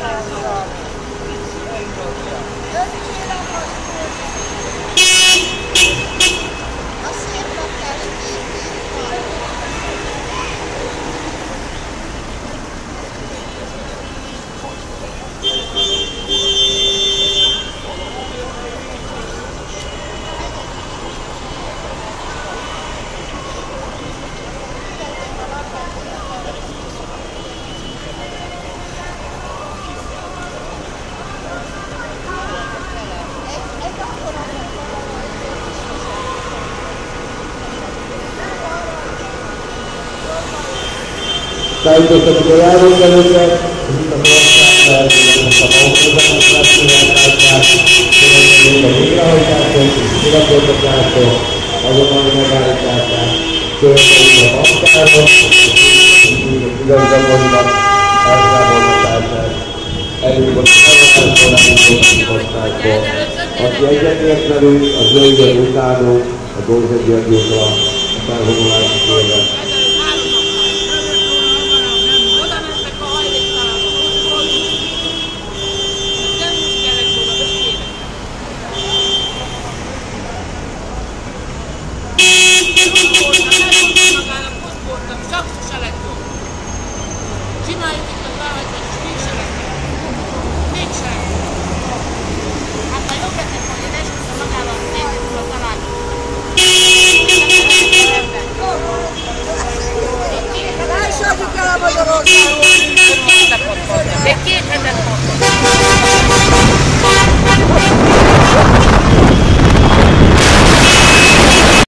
Tájékoztatjuk a járókelőket, itt a országban a autózatoslási rendtartás, a végrehajtások és kilakoltatások, azonnali megállítását, következik a bankárok, és igazgatóinak elszámoltatását, előbb a szavazásból osztályból. Aki egyetért velünk, az zöldön utánunk, a Gózsegyi Györgyókra a felvonulási kérve.